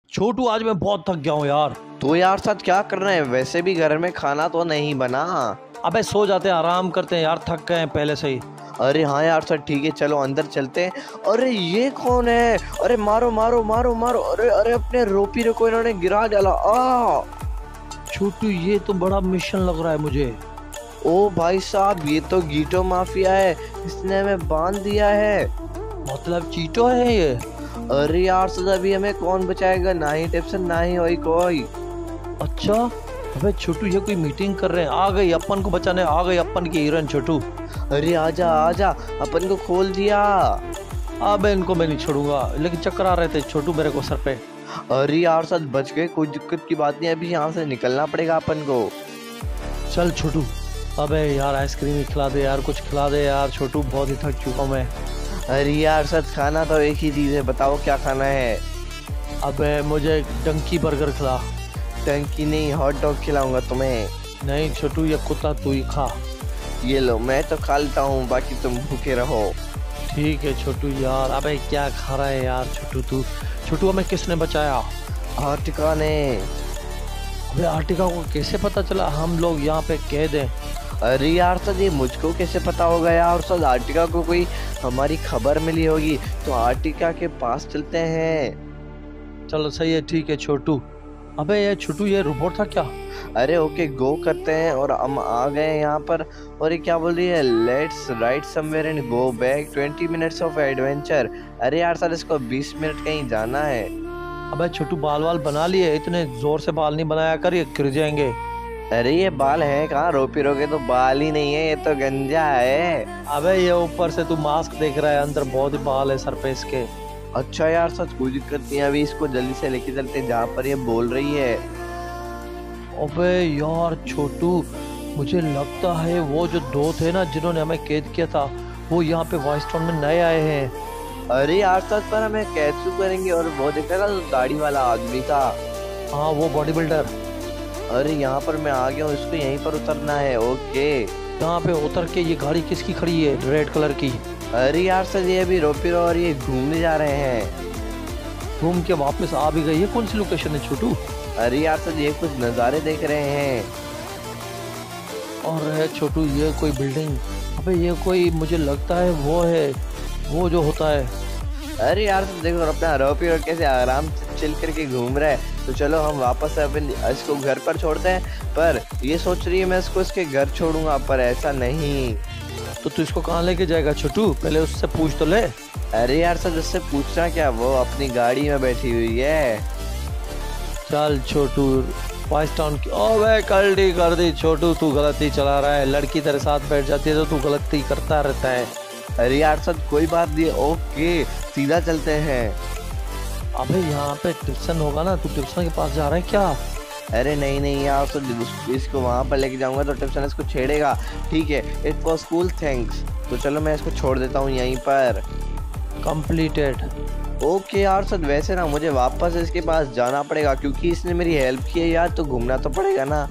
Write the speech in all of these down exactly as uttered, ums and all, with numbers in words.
छोटू आज मैं बहुत थक गया हूँ यार। तो यार साथ क्या कर रहे हैं? वैसे भी घर में खाना तो नहीं बना। अबे सो जाते हैं, आराम करते हैं यार, थक गए हैं पहले से ही। अरे हाँ यार सर, ठीक है चलो अंदर चलते हैं। अरे ये कौन है? अरे मारो मारो मारो मारो। अरे अरे अपने रोपी को इन्होंने गिरा डाला। आ छोटू ये तो बड़ा मिशन लग रहा है मुझे। ओ भाई साहब, ये तो गीटो माफिया है, इसने हमें बांध दिया है। मतलब चीटो है ये? अरे यार सर, अभी हमें कौन बचाएगा? ना ही टिप्सन ना ही होई कोई। अच्छा। अबे छोटू ये कोई मीटिंग कर रहे हैं, आ गई अपन को बचाने, आ गई अपन की हीरोइन छोटू। अरे आजा आजा, अपन को खोल दिया। अबे इनको मैं नहीं छोड़ूंगा, लेकिन चक्कर आ रहे थे छोटू मेरे को सर पे। अरे यार सच बच गए, कोई दिक्कत की बात नहीं, अभी यहाँ से निकलना पड़ेगा अपन को। चल छोटू। अबे यार आइसक्रीम ही खिला दे यार, कुछ खिला दे यार छोटू, बहुत ही थक चुका हूँ मैं। अरे यार सच खाना तो एक ही चीज है, बताओ क्या खाना है? अबे मुझे डंकी बर्गर खिला। टंकी नहीं, हॉट डॉग खिलाऊंगा तुम्हें। नहीं छोटू, ये कुत्ता तू ही खा। ये लो, मैं तो खा लेता हूँ, बाकी तुम भूखे रहो। ठीक है छोटू यार। अबे क्या खा रहा है यार छोटू तू? छोटू हमें किसने बचाया? आर्टिका ने। अबे आर्टिका को कैसे पता चला हम लोग यहाँ पे कैद हैं? अरे यार सर, ये मुझको कैसे पता होगा यार सर? आर्टिका को कोई हमारी खबर मिली होगी, तो आर्टिका के पास चलते हैं। चलो सही है, ठीक है छोटू। अबे ये छोटू ये रोबोट था क्या? अरे ओके, गो करते हैं और हम आ गए यहाँ पर। और ये क्या बोल रही है? Let's write somewhere and go back twenty minutes of adventure. अरे यार सर, इसको बीस मिनट कहीं जाना है। अबे छोटू बाल वाल बना लिए, इतने जोर से बाल नहीं बनाया कर, ये गिर जाएंगे। अरे ये बाल है कहाँ? रोपी रोके तो बाल ही नहीं है, ये तो गंजा है। अबे ये ऊपर से तू मास्क देख रहा है, अंदर बहुत ही बाल है सर पे इसके। अच्छा यार सच, कोई दिक्कत नहीं है, अभी इसको जल्दी से लेके चलते हैं जहाँ पर ये बोल रही है। अबे यार छोटू, मुझे लगता है वो जो दो थे ना जिन्होंने हमें कैद किया था, वो यहाँ पे वॉइस टाउन में नए आए हैं। अरे यार सच, पर हमें कैसे करेंगे? और वो देखा ना, दाढ़ी वाला आदमी था। हाँ वो बॉडी बिल्डर। अरे यहाँ पर मैं आ गया हूँ, इसको यहीं पर उतरना है। ओके, यहाँ पे उतर के ये गाड़ी किसकी खड़ी है रेड कलर की? अरे यार सर, ये अभी रोपी रो और ये घूमने जा रहे हैं। घूम के वापस आ भी गई। ये कौन सी लोकेशन है छोटू? अरे यार सर, ये कुछ नज़ारे देख रहे हैं। और है छोटू ये कोई बिल्डिंग। अबे ये कोई, मुझे लगता है वो है, वो जो होता है। अरे यार सर देखो, अपना रोपी रो कैसे आराम से चिल करके घूम रहा है। तो चलो हम वापस अपन इसको घर पर छोड़ते हैं। पर ये सोच रही है मैं इसको इसके घर छोड़ूंगा, पर ऐसा नहीं। तो तू इसको कहाँ लेके जाएगा छोटू? पहले उससे पूछ तो ले। अरे यार सर, उससे पूछना क्या, वो अपनी गाड़ी में बैठी हुई है। चल छोटू, वॉइस टाउन की। ओए कर दी कर दी छोटू, तू गलती चला रहा है। लड़की तेरे साथ बैठ जाती है तो तू गलती करता रहता है। अरे यार सर कोई बात नहीं, ओके सीधा चलते हैं। अबे यहाँ पे टिप्सन होगा ना, तू टिप्सन के पास जा रहा है क्या? अरे नहीं नहीं यार सर, इसको वहाँ पर लेके जाऊंगा तो टिप्सन इसको छेड़ेगा। ठीक है, इट वॉज कूल, थैंक्स। तो चलो मैं इसको छोड़ देता हूँ यहीं पर। कंप्लीटेड। ओके यार सर, वैसे ना मुझे वापस इसके पास जाना पड़ेगा, क्योंकि इसने मेरी हेल्प की है यार, तो घूमना तो पड़ेगा ना।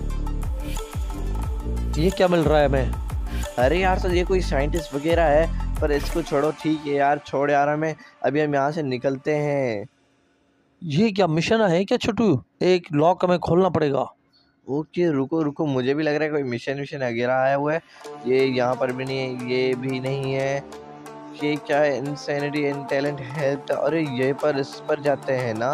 ये क्या मिल रहा है हमें? अरे यार सर, ये कोई साइंटिस्ट वगैरह है, पर इसको छोड़ो। ठीक है यार, छोड़ यार हमें, अभी हम यहाँ से निकलते हैं। ये क्या मिशन है क्या छोटू? एक लॉक हमें खोलना पड़ेगा। ओके रुको रुको, मुझे भी लग रहा है कोई मिशन विशन वगैरह आया हुआ है। ये यहाँ पर भी नहीं है, ये भी नहीं है। ये क्या है? Insanity and talent help. अरे ये पर इस पर जाते हैं ना।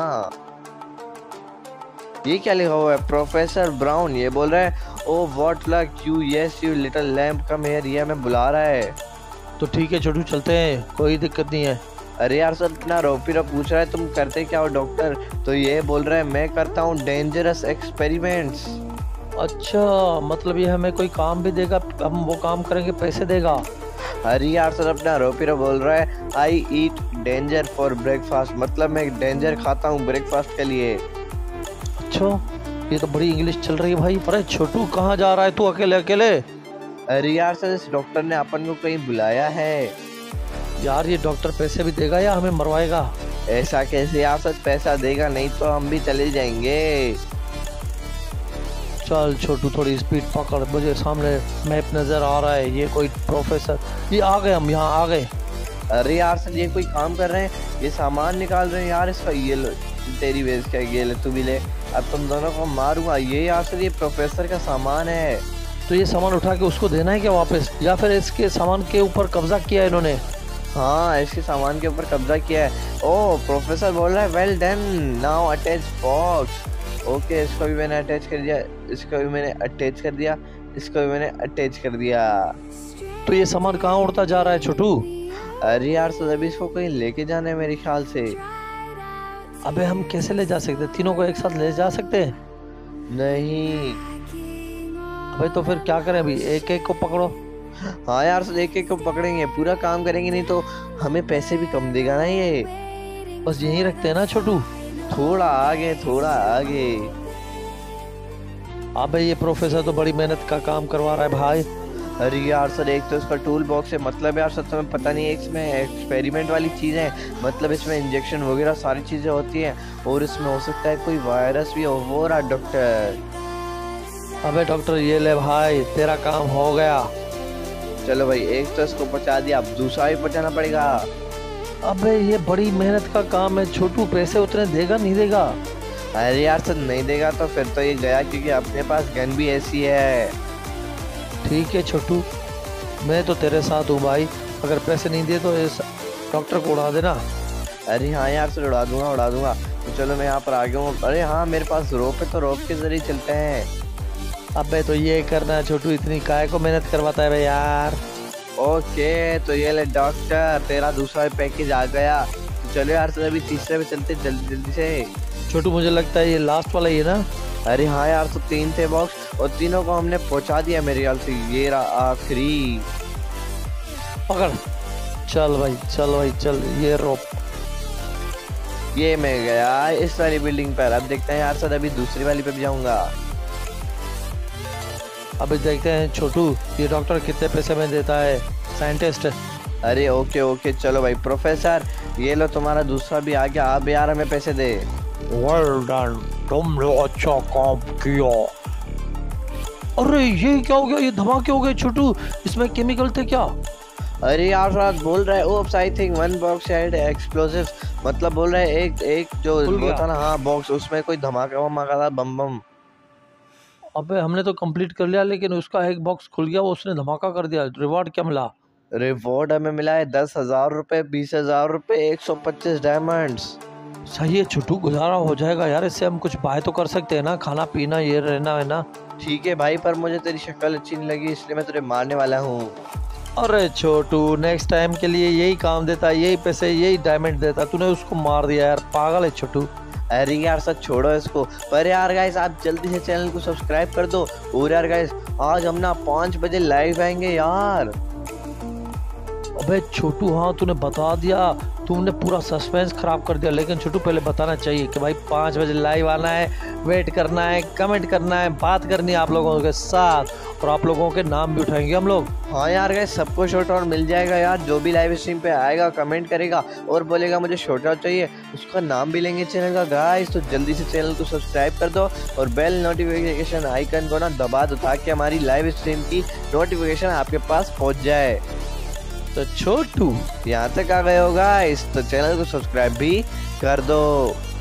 ये क्या लिखा हुआ है? प्रोफेसर ब्राउन ये बोल रहा है, oh what luck you, yes you little lamp come here. ये हमें बुला रहा है। तो ठीक है छोटू, चलते हैं, कोई दिक्कत नहीं है। अरे यार सर, इतना रोपीरा पूछ रहा है तुम करते क्या हो डॉक्टर? तो ये बोल रहा है मैं करता हूँ डेंजरस एक्सपेरिमेंट्स। अच्छा, मतलब ये हमें कोई काम भी देगा, हम वो काम करेंगे पैसे देगा? अरे यार सर, अपना रोपीरा बोल रहा है I eat danger for breakfast, मतलब मैं डेंजर खाता हूँ ब्रेकफास्ट के लिए। अच्छा, ये तो बड़ी इंग्लिश चल रही है भाई। अरे छोटू कहाँ जा रहा है तू अकेले अकेले? अरे यार सर, इस डॉक्टर ने अपन को कहीं बुलाया है। यार ये डॉक्टर पैसे भी देगा या हमें मरवाएगा? ऐसा कैसे यार सर, पैसा देगा, नहीं तो हम भी चले जाएंगे। चल छोटू थोड़ी स्पीड पकड़, मुझे सामने मैप नजर आ रहा है। ये कोई प्रोफेसर, ये आ गए, हम यहाँ आ गए। अरे यार सर, ये कोई काम कर रहे हैं, ये सामान निकाल रहे हैं यार इसका। ये लो, तेरी बेस क्या, ये ले तू भी ले, अब तुम दोनों को मारूंगा। ये यार सर ये प्रोफेसर का सामान है। तो ये सामान उठा के उसको देना है क्या वापस, या फिर इसके सामान के ऊपर कब्जा किया है इन्होंने? हाँ इसके सामान के ऊपर कब्जा किया है। ओह प्रोफेसर बोल रहा है well done, now attach box. Okay इसको भी मैंने अटैच कर दिया, इसको भी मैंने अटैच कर दिया, इसको भी मैंने अटैच कर दिया। तो ये सामान कहाँ उड़ता जा रहा है छोटू? अरे यार तो अभी इसको कहीं लेके जाना है मेरे ख्याल से। अबे हम कैसे ले जा सकते, तीनों को एक साथ ले जा सकते हैं? नहीं। अबे तो फिर क्या करें, अभी एक एक को पकड़ो। हाँ यार तो एक एक को पकड़ेंगे, पूरा काम करेंगे, नहीं तो हमें पैसे भी कम देगा ना ये। बस यहीं रखते हैं ना छोटू? थोड़ा आगे थोड़ा आगे। अबे ये प्रोफेसर तो बड़ी मेहनत का काम करवा रहा है भाई। अरे यार सर एक तो इसका टूल बॉक्स है, मतलब यार सर तुम्हें पता नहीं है इसमें एक्सपेरिमेंट वाली चीज़ है, मतलब इसमें इंजेक्शन वगैरह सारी चीज़ें होती हैं, और इसमें हो सकता है कोई वायरस भी हो रहा डॉक्टर। अबे डॉक्टर ये ले भाई, तेरा काम हो गया। चलो भाई एक तो इसको पहुंचा दिया, अब दूसरा भी पहुंचाना पड़ेगा। अबे ये बड़ी मेहनत का काम है छोटू, पैसे उतने देगा नहीं देगा? अरे यार सर नहीं देगा तो फिर तो ये गया, क्योंकि अपने पास गन भी ऐसी है। ठीक है छोटू, मैं तो तेरे साथ हूँ भाई, अगर पैसे नहीं दिए तो इस डॉक्टर को उड़ा देना। अरे हाँ यार सर उड़ा दूंगा उड़ा दूंगा। तो चलो मैं यहाँ पर आ गया हूँ। अरे हाँ मेरे पास रोप है, तो रोप के जरिए चलते हैं। अबे तो ये करना है छोटू, इतनी काय को मेहनत करवाता है भाई यार। ओके तो ये ले डॉक्टर, तेरा दूसरा पैकेज आ गया। तो चलो यार सर अभी तीसरे पे चलते जल्दी जल्दी से। छोटू मुझे लगता है ये लास्ट वाला ही है ना? अरे हाँ यार तो तीन थे बॉक्स, और तीनों को हमने पहुंचा दिया मेरे ख्याल से। ये रहा आखिरी। पकड़, चल भाई चल भाई चल, ये रोप। ये मैं गया इस वाली बिल्डिंग पर, अब देखते हैं यार सर अभी दूसरी वाली पे भी जाऊंगा। अभी देखते हैं छोटू ये डॉक्टर कितने पैसे में देता है, साइंटिस्ट। अरे ओके ओके चलो भाई। प्रोफेसर ये लो तुम्हारा दूसरा भी आ गया, अब यार हमें पैसे दे। वेल डन, तुमने अच्छा काम किया। अरे ये क्या हो गया, ये धमाके हो गए छोटू, इसमें केमिकल थे क्या? अरे यार रात बोल रहा है oops I think one box had explosives, मतलब बोल रहा है एक एक जो वो था ना, हाँ बॉक्स, उसमें कोई धमाका वमाका था, बम बम। अबे हमने तो कंप्लीट कर लिया, लेकिन उसका एक बॉक्स खुल गया, वो उसने धमाका कर दिया। रिवॉर्ड क्या मिला? रिवॉर्ड हमें मिला है दस हजार रुपये, बीस हजार रुपये, एक सौ पच्चीस डायमंड्स। सही है छोटू, गुजारा हो जाएगा यार, इससे हम कुछ बाय तो कर सकते हैं ना, खाना पीना ये रहना है ना। ठीक है भाई, पर मुझे तेरी शक्ल अच्छी नहीं लगी, इसलिए मैं तुझे मारने वाला हूँ। अरे छोटू नेक्स्ट टाइम के लिए यही काम देता, यही पैसे यही डायमंड देता, तूने उसको मार दिया यार, पागल है छोटू। अरे यार सच छोड़ो इसको, पर यार गाइस आप जल्दी से चैनल को सब्सक्राइब कर दो। और यार गाइस आज हम ना पाँच बजे लाइव आएंगे यार। अबे छोटू हाँ तूने बता दिया, तुमने पूरा सस्पेंस खराब कर दिया, लेकिन छोटू पहले बताना चाहिए कि भाई पाँच बजे लाइव आना है, वेट करना है, कमेंट करना है, बात करनी है आप लोगों के साथ, और आप लोगों के नाम भी उठाएंगे हम लोग। हाँ यार गाइस सबको शॉर्ट आउट मिल जाएगा यार, जो भी लाइव स्ट्रीम पे आएगा कमेंट करेगा और बोलेगा मुझे शॉर्ट आउट चाहिए, उसका नाम भी लेंगे चैनल का। गाइस तो जल्दी से चैनल को सब्सक्राइब कर दो और बेल नोटिफिकेशन आइकन को ना दबा दो, ताकि हमारी लाइव स्ट्रीम की नोटिफिकेशन आपके पास पहुँच जाए। तो छोटू यहाँ तक आ गए हो गाइस, तो चैनल को सब्सक्राइब भी कर दो।